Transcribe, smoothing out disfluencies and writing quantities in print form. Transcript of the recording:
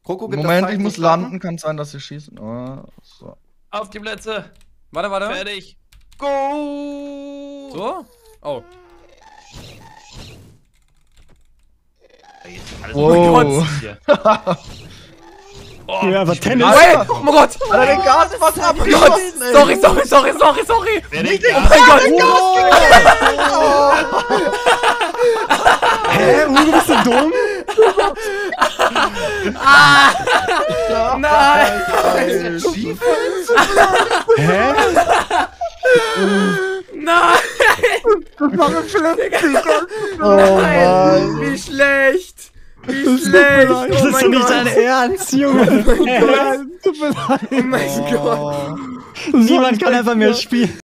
Kroko gibt Moment, das ich Zeichen muss zum Starten. landen, kann sein, dass sie schießen. Oh, so. Auf die Plätze. Warte. Fertig. Go. So? Oh. Alles Wow. hier. Ja, aber Tennis. Wait, oh mein Gott! Alter, den Gaswasser Oh Gott! abgeschossen, ey. Sorry! Fertig. Oh mein Gott! Hä? Uwe, bist du dumm? Nein! Hä? Nein! Oh Mann. Wie schlecht! Wie Das schlecht! ist Oh doch mein nicht dein Gott! Ernst, Junge. Oh Tut mir leid. Oh mein Gott! Oh. Niemand kann einfach mehr spielen.